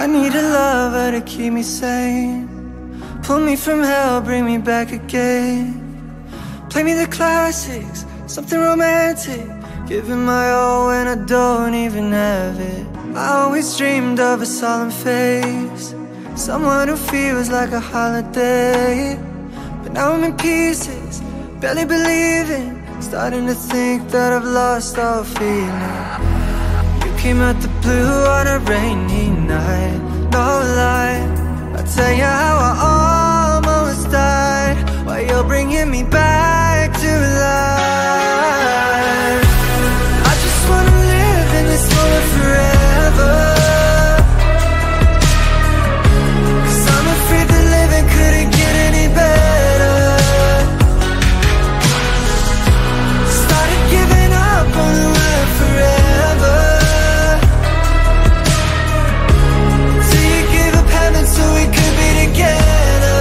I need a lover to keep me sane, pull me from hell, bring me back again. Play me the classics, something romantic, giving my all when I don't even have it. I always dreamed of a solemn face, someone who feels like a holiday. But now I'm in pieces, barely believing, starting to think that I've lost all feeling. You came out the blue on a rainy night, no lie, I'll tell you how I almost died, while you're bringing me back to life. I just wanna live in this moment forever, 'cause I'm afraid that living couldn't get any better. Started giving up on the word forever, till you gave up heaven so we could be together.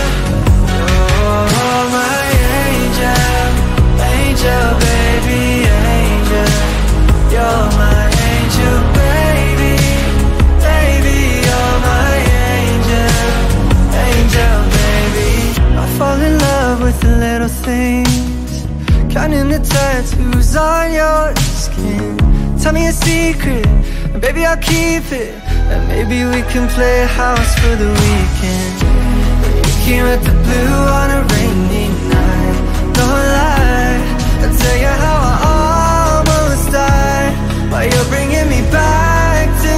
Oh, my angel, angel, baby, angel. You're my angel, baby, baby. You're my angel, angel, baby. I fall in love with the little things, counting the tattoos on your skin. Tell me a secret, and baby I'll keep it, and maybe we can play house for the weekend. You came at the blue on a rainy night, no lie, I'll tell you how I almost died, while you're bringing me back to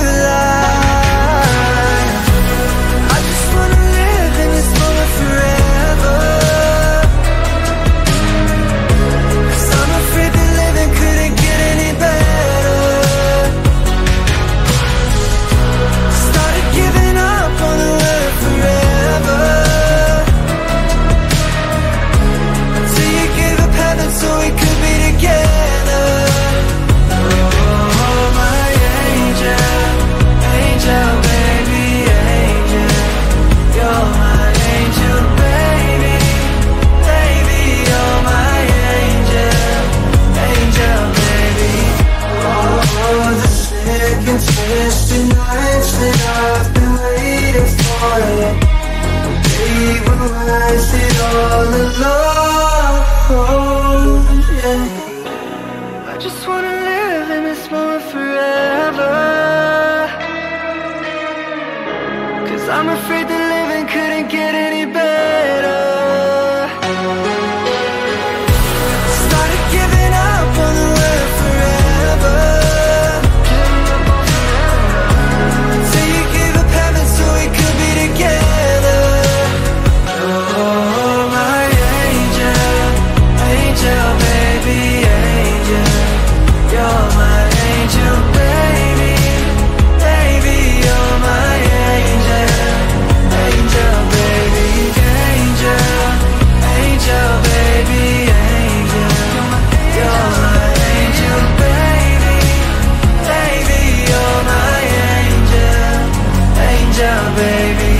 life. I just wanna live in this moment forever, 'cause I'm afraid that living couldn't get any better. Started giving up on the word forever, until you gave up heaven so we could be together. Oh, my angel, angel, baby, angel. You're my angel, baby, baby. You're my angel, angel, baby. Oh, the second twisted nights that I've been waiting for you. They will rise it all alone, yeah. I just wanna live in this moment forever, 'cause I'm afraid that living couldn't get any better. Started giving up on the word forever, till you gave up heaven so we could be together. Oh, my angel, angel, baby, angel. You're my angel, baby, baby. You're my angel, angel, baby, angel, angel, baby, angel. You're my angel, baby, baby. You're my angel, angel, baby.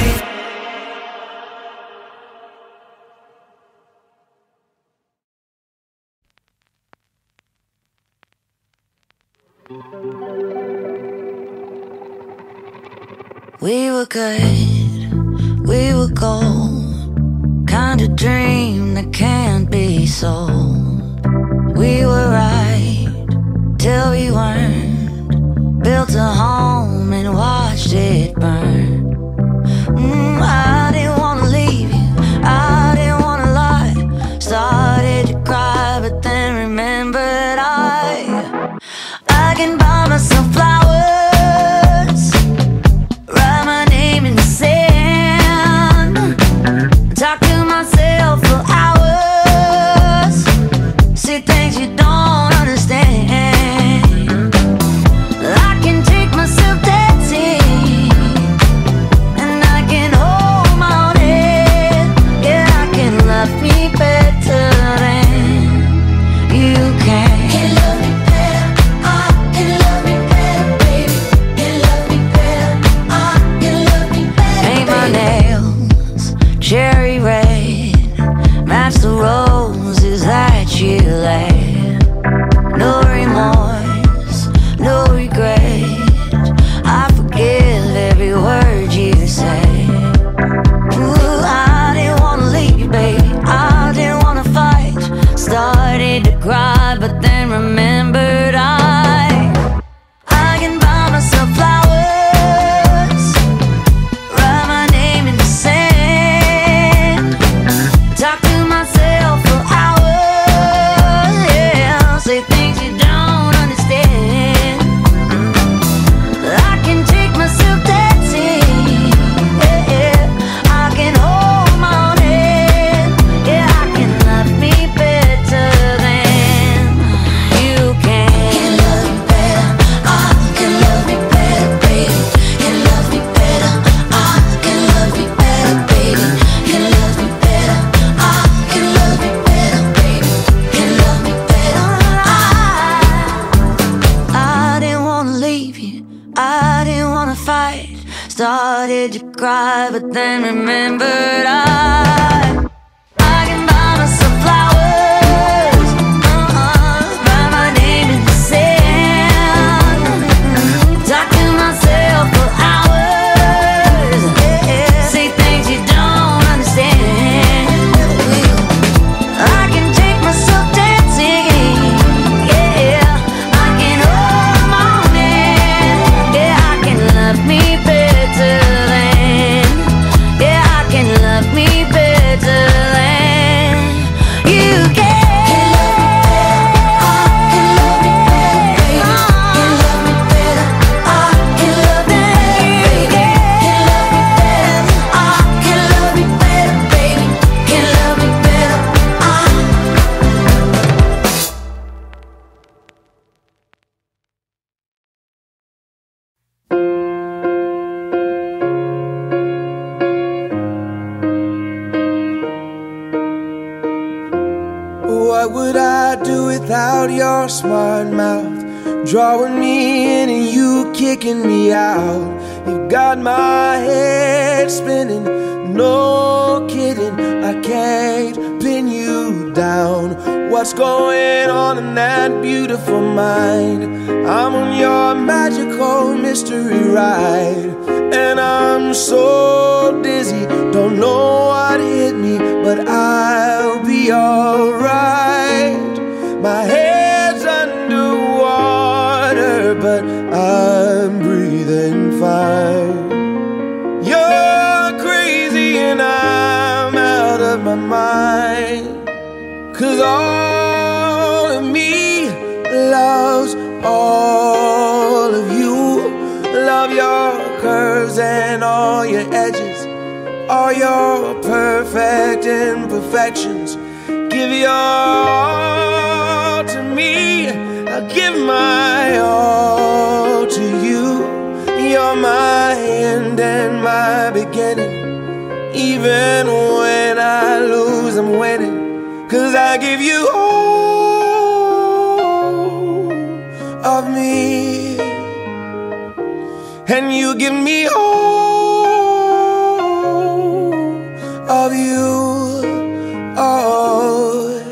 We were good, we were gold, kind of dream that can't be sold. We were right till we weren't, built a home and watched it burn. I didn't wanna leave you, I didn't wanna lie, started to cry but then remembered I can buy myself flowers, write my name in the sand, talk to myself for hours, see things you don't understand. I can take myself dancing, and I can hold my own head. Yeah, I can love me better than you can. Can love me better, I can love me better. started to cry, but then remembered I can buy myself flowers, write my name in the sand, talk to myself for hours, say things you don't understand. I can take myself dancing, yeah, I can hold the morning, yeah, I can love me better than, yeah, I can love me better than you can. What would I do without your smart mouth, drawing me in and you kicking me out? You got my head spinning, no kidding, I can't pin you down. What's going on in that beautiful mind? I'm on your magical mystery ride, and I'm so dizzy, don't know what hit me, but I'll be alright. My head's underwater, but I'm breathing fine. You're crazy and I'm out of my mind, 'cause all of me loves all of you. Love your curves and all your edges, all your perfect imperfections. Give your all to me, I'll give my all to you. You're my end and my beginning. Even when I lose, I'm winning, 'cause I give you all of me, and you give me all of you. Oh,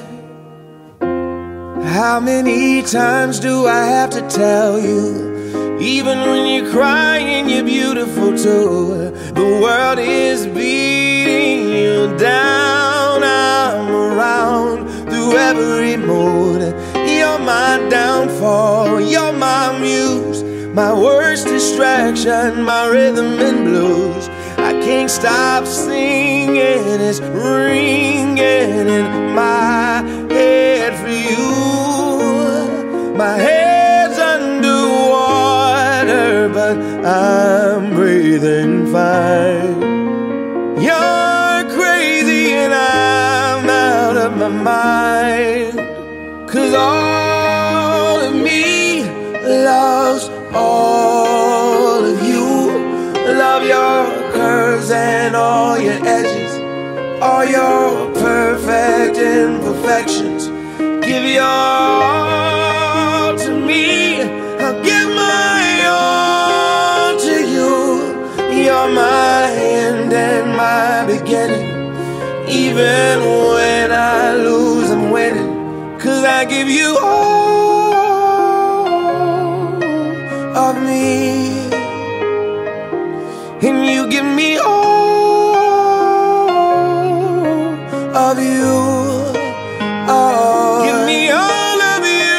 how many times do I have to tell you, even when you're crying, you're beautiful too. The world is beating you down, I'm around through every mood. You're my downfall, you're my muse, my worst distraction, my rhythm and blues. I can't stop singing, it's ringing in my head for you. My head's underwater, but I'm breathing fine. You're crazy and I'm out of my mind, 'cause all of me loves all of you. Love your curves and all your edges, all your perfect imperfections. Give your all to me, I'll give my all to you. You're my end and my beginning. Even when I lose, I'm winning, 'cause I give you all of me, and you give me all of you. Oh, give me all of you.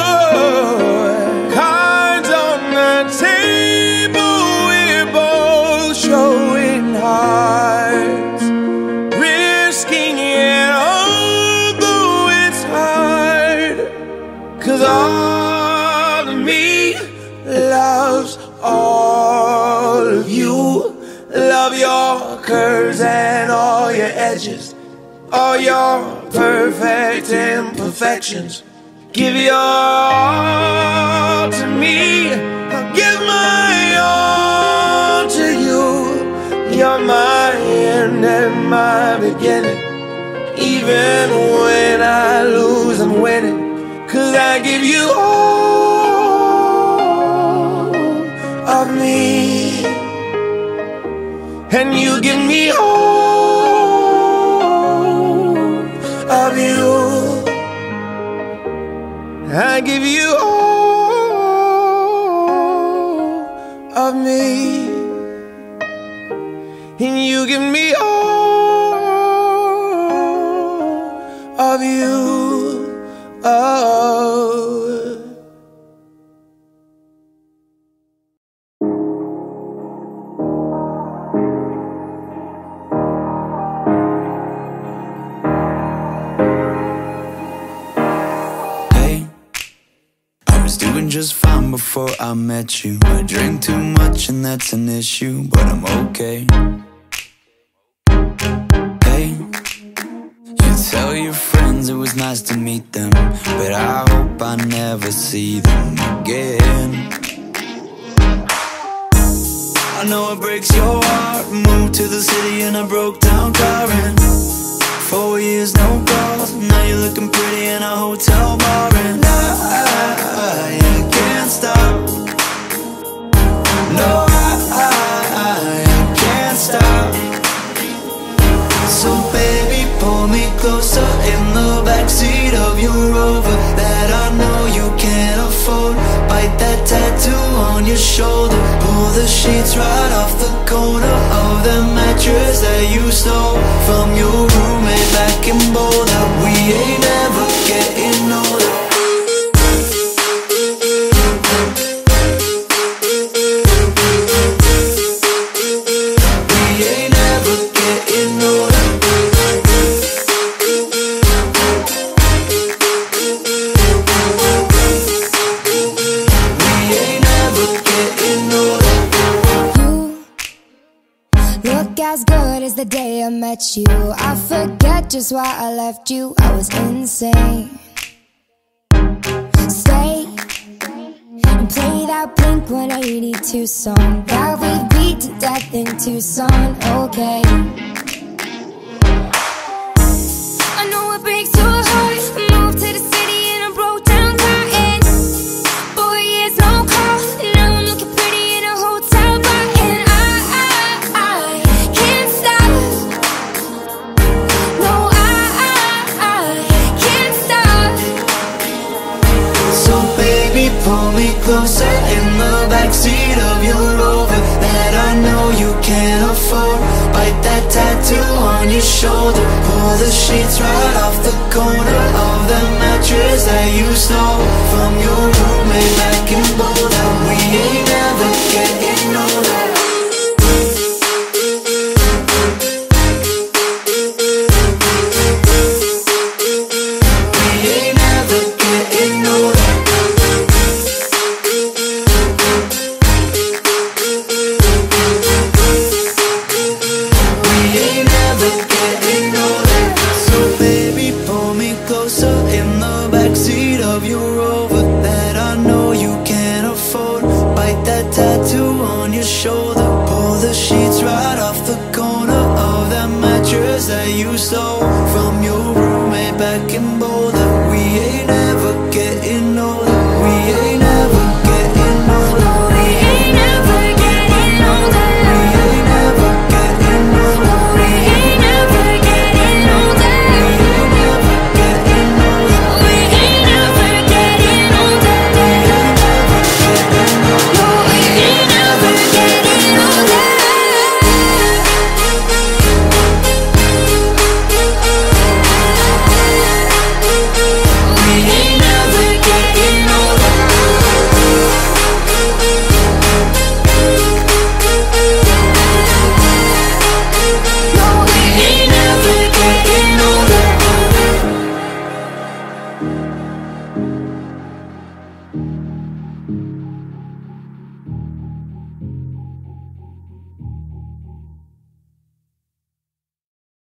Cards on the table, we're both showing hearts, risking it although it's hard, 'cause all of me loves all of you. Love your curves and all your edges, all your perfect imperfections. Give your all to me, I'll give my all to you. You're my end and my beginning. Even when I lose, I'm winning, 'cause I give you all of me, and you give me all of you. I give you all of me, and you give me all of you. Oh. Just fine before I met you. I drink too much and that's an issue, but I'm okay. Hey, you tell your friends it was nice to meet them, but I hope I never see them again. I know it breaks your heart. Moved to the city in a broke down car, and 4 years no calls. Now you're looking pretty in a hotel bar, and I can't stop. No, I can't stop. So baby, pull me closer in the backseat of your Rover that I know you can't afford. Bite that tattoo on your shoulder. Pull the sheets right off the corner of the mattress that you stole from your roommate back in Boulder. We ain't never getting older. As good as the day I met you. I forget just why I left you. I was insane. Stay and play that Blink-182 song that we beat to death in Tucson. Okay, I know it breaks your heart. Moved to the city in a broke down car, and 4 years no call. Now I'm looking pretty in a hotel bar, and I can't stop. No, I can't stop. So baby, pull me closer in the backseat of your Rover that I know you can't afford. Bite that tattoo on your shoulder. Pull the sheets right off the corner of the mattress that you stole from your roommate back in Boulder. We ain't